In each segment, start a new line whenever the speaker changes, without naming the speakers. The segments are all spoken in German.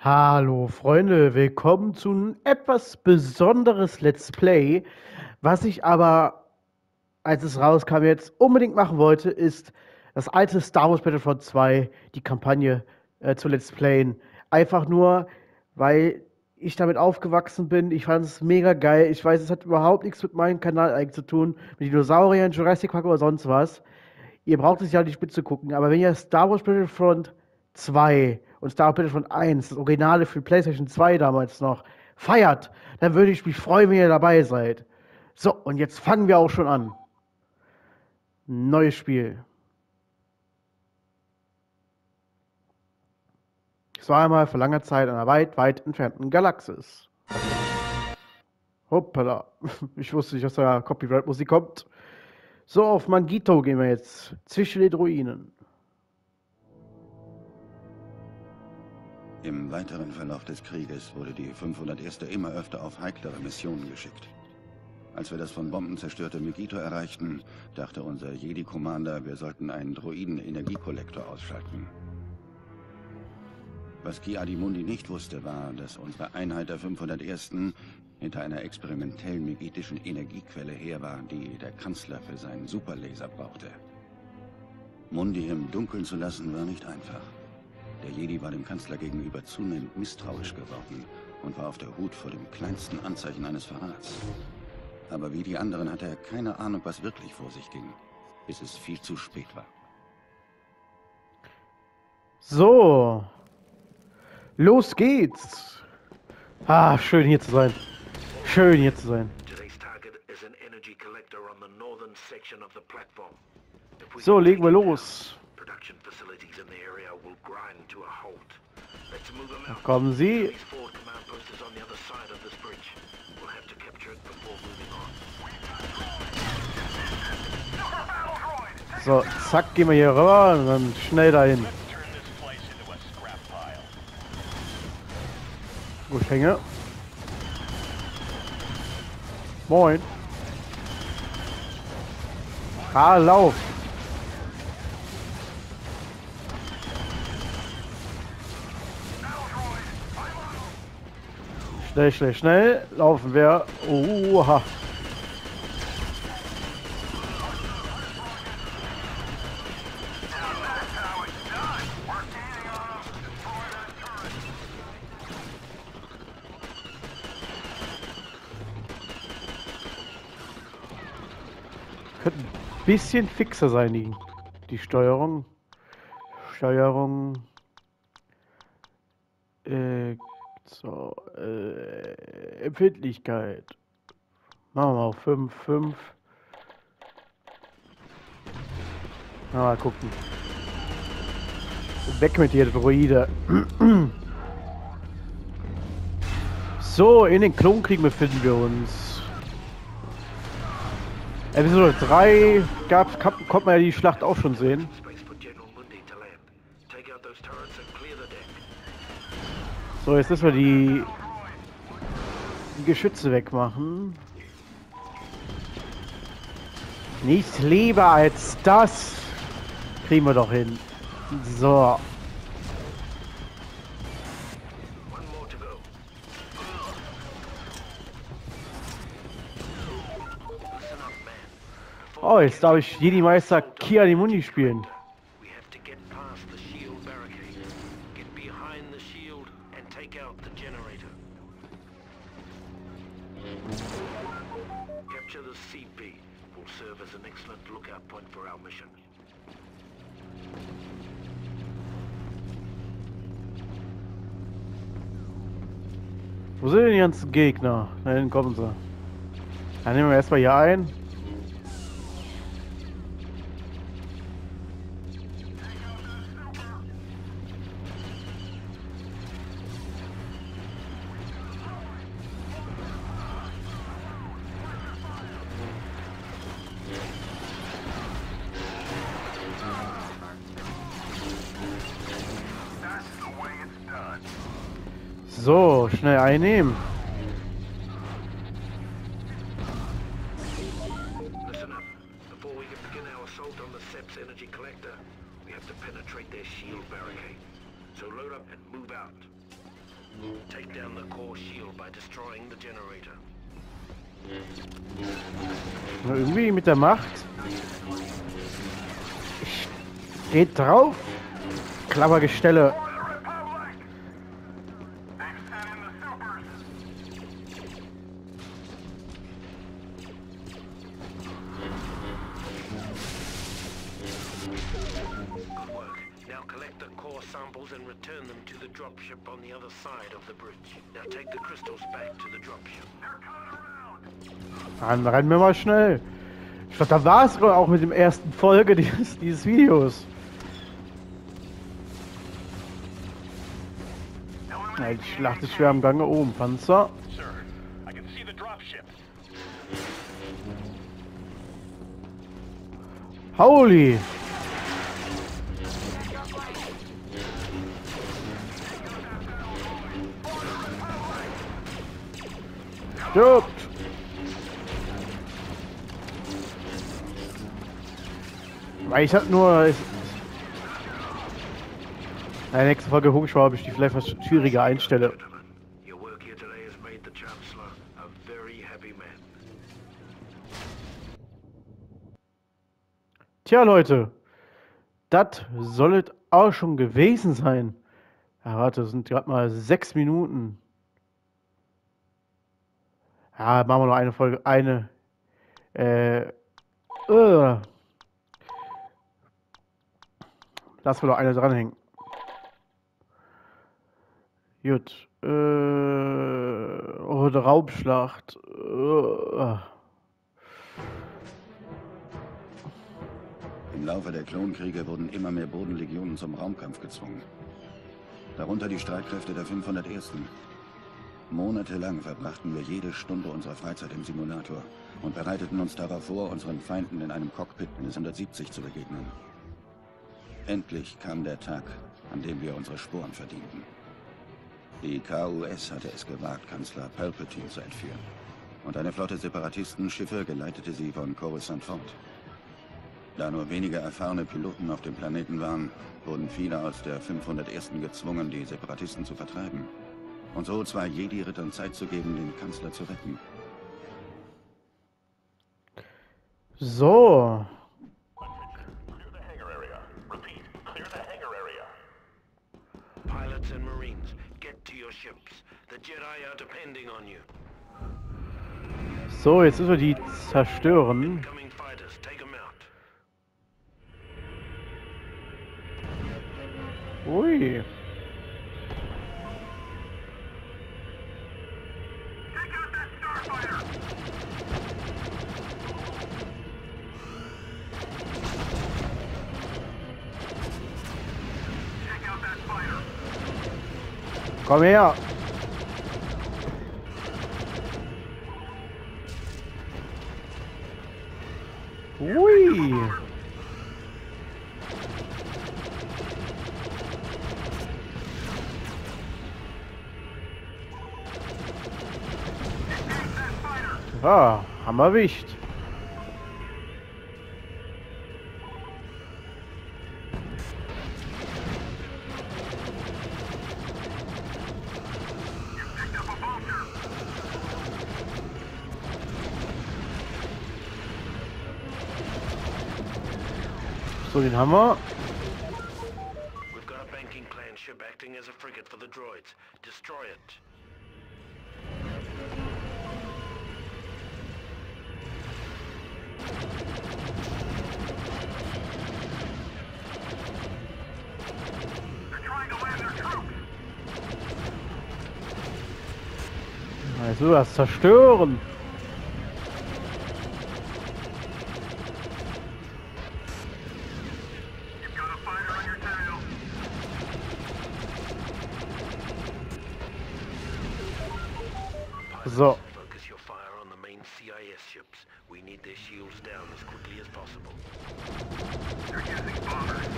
Hallo Freunde, willkommen zu einem etwas besonderes Let's Play. Was ich aber, als es rauskam, jetzt unbedingt machen wollte, ist das alte Star Wars Battlefront 2, die Kampagne zu Let's Playen. Einfach nur, weil ich damit aufgewachsen bin. Ich fand es mega geil. Ich weiß, es hat überhaupt nichts mit meinem Kanal eigentlich zu tun, mit Dinosauriern, Jurassic Park oder sonst was. Ihr braucht es ja nicht mitzugucken, aber wenn ihr Star Wars Battlefront 2 und Star Wars Battlefront 1, das Originale für PlayStation 2 damals noch, feiert, dann würde ich mich freuen, wenn ihr dabei seid. So, und jetzt fangen wir auch schon an. Neues Spiel. Es war einmal vor langer Zeit in einer weit, weit entfernten Galaxis. Hoppala. Ich wusste nicht, dass da Copyright-Musik kommt. So, auf Mangito gehen wir jetzt. Zwischen den Ruinen.
Im weiteren Verlauf des Krieges wurde die 501. immer öfter auf heiklere Missionen geschickt. Als wir das von Bomben zerstörte Megiddo erreichten, dachte unser Jedi-Commander, wir sollten einen Droiden-Energiekollektor ausschalten. Was Ki-Adi-Mundi nicht wusste, war, dass unsere Einheit der 501. hinter einer experimentellen megidischen Energiequelle her war, die der Kanzler für seinen Superlaser brauchte. Mundi im Dunkeln zu lassen, war nicht einfach. Der Jedi war dem Kanzler gegenüber zunehmend misstrauisch geworden und war auf der Hut vor dem kleinsten Anzeichen eines Verrats. Aber wie die anderen hatte er keine Ahnung, was wirklich vor sich ging, bis es viel zu spät war.
So. Los geht's. Ah, schön hier zu sein. Schön hier zu sein. So, legen wir los. Da kommen sie. So, zack, gehen wir hier rüber und dann schnell dahin. Wo ich hänge. Moin. Ah, lauf. Schnell, schnell, schnell. Laufen wir. Oha. Könnte ein bisschen fixer sein, die Steuerung. Empfindlichkeit. Machen wir mal auf 5, 5. Mal gucken. Weg mit dir, Droide. So, in den Klonkriegen befinden wir uns. Episode 3 konnte man ja die Schlacht auch schon sehen. So, jetzt müssen wir die Geschütze wegmachen. Nichts lieber als das. Kriegen wir doch hin. So. Oh, jetzt darf ich Jedi-Meister Ki-Adi-Mundi spielen. Wo sind denn die ganzen Gegner? Da hinten kommen sie. Dann nehmen wir erstmal hier ein. So, schnell einnehmen.
Take down the core shield by destroying the generator.
Irgendwie mit der Macht. Geht drauf. Klappergestelle.
Samples and return them to the dropship on the other side of the bridge. Now take the crystals back to the dropship.
Dann rennen wir mal schnell. Ich glaube, da war es auch mit dem ersten Folge dieses Videos. Ja, die Schlacht ist schwer am Gange oben. Panzer. Holy! Stirbt! Weil ich hab nur... In der nächsten Folge gucke ich mal, ob ich die vielleicht was schwieriger einstelle. Tja, Leute. Das soll es auch schon gewesen sein. Ja, warte, das sind gerade mal 6 Minuten. Ja, machen wir noch eine Folge. Lassen wir doch eine dranhängen. Gut. Oh, der Raumschlacht.
Im Laufe der Klonkriege wurden immer mehr Bodenlegionen zum Raumkampf gezwungen. Darunter die Streitkräfte der 501. Monatelang verbrachten wir jede Stunde unserer Freizeit im Simulator und bereiteten uns darauf vor, unseren Feinden in einem Cockpit eines 170 zu begegnen. Endlich kam der Tag, an dem wir unsere Sporen verdienten. Die KUS hatte es gewagt, Kanzler Palpatine zu entführen. Und eine Flotte Separatistenschiffe geleitete sie von Coruscant fort. Da nur wenige erfahrene Piloten auf dem Planeten waren, wurden viele aus der 501. gezwungen, die Separatisten zu vertreiben. Und so 2 Jedi-Rittern Zeit zu geben, den Kanzler zu retten.
So.
Pilots and Marines, get to your ships. The Jedi are depending on you.
So, jetzt müssen wir die zerstören.
Incoming fighters, take them out.
Ui. Komm her! Ui! Ah, haben wir erwischt. So, den haben wir.
We've got a banking clan ship acting as a frigate for the droids. Destroy it.
Also das zerstören. So.
Focus your fire on the main CIS ships. We need their shields down as quickly as possible. They're using bombers.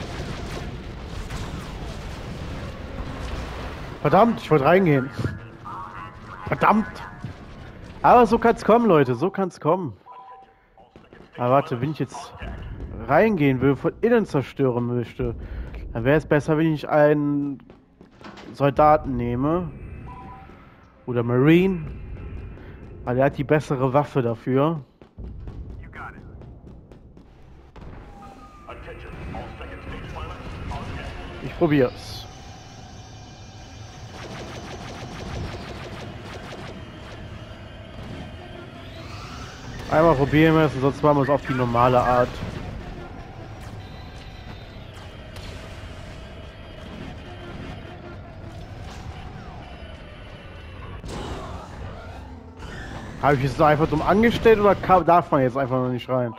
Verdammt, ich wollte reingehen. Verdammt! Aber so kann's kommen, Leute, so kann's kommen. Aber warte, wenn ich jetzt reingehen will, von innen zerstören möchte, dann wäre es besser, wenn ich einen Soldaten nehme. Oder Marine. Weil er hat die bessere Waffe dafür. Ich probier's. Einmal probieren wir es und sonst machen wir es auf die normale Art. Habe ich es einfach dumm angestellt oder darf man jetzt einfach noch nicht rein?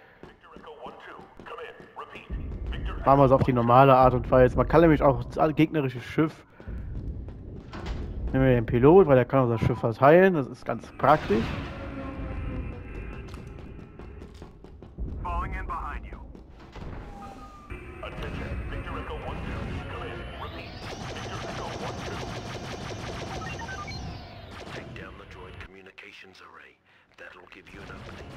Machen wir es auf die normale Art und Weise. Man kann nämlich auch das gegnerische Schiff. Nehmen wir den Pilot, weil der kann unser Schiff verteilen. Das ist ganz praktisch.
Array. That'll give you an opening.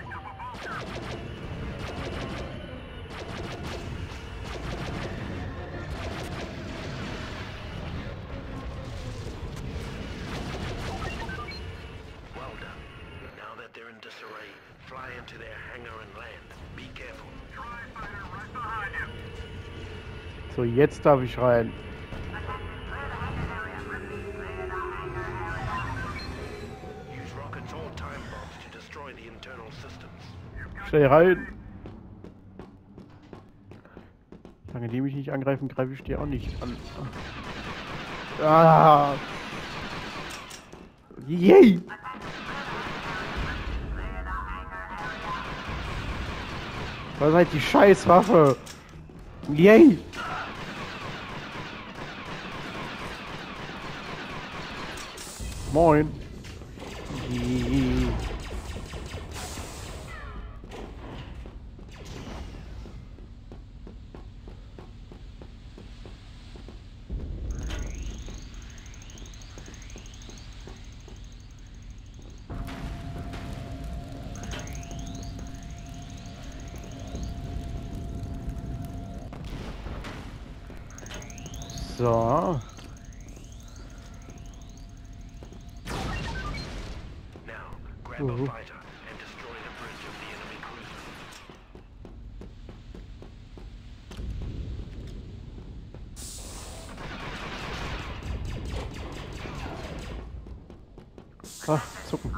Well done. Now that they're in disarray, fly into their hangar and land. Be careful. Right behind you.
So, jetzt darf ich rein. Schnell rein! Solange die mich nicht angreifen, greife ich die auch nicht an. Ah! Yay! Was ist halt die Scheißwaffe? Yay! Moin! Yay. So.
Now, grab a fighter and destroy the bridge of the enemy cruiser.
Ach, zucken.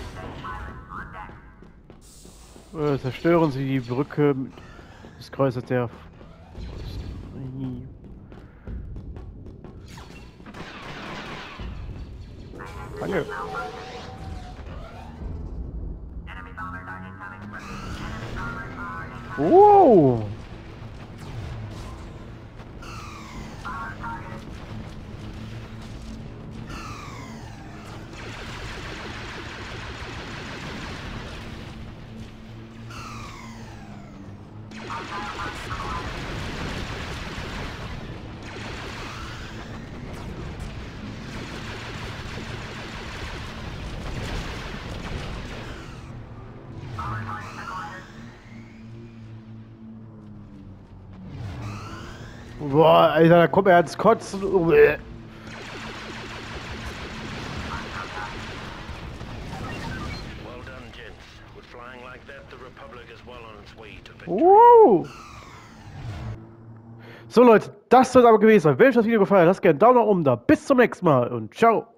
Zerstören Sie die Brücke des Kreuzers der... Danke. Oh! Boah, Alter, da kommt er ins Kotzen.
Well done, gents. With flying like that, the Republic is well on its way to victory.
So Leute, das soll es aber gewesen sein. Wenn euch das Video gefallen hat, lasst gerne einen Daumen nach oben da. Bis zum nächsten Mal und ciao.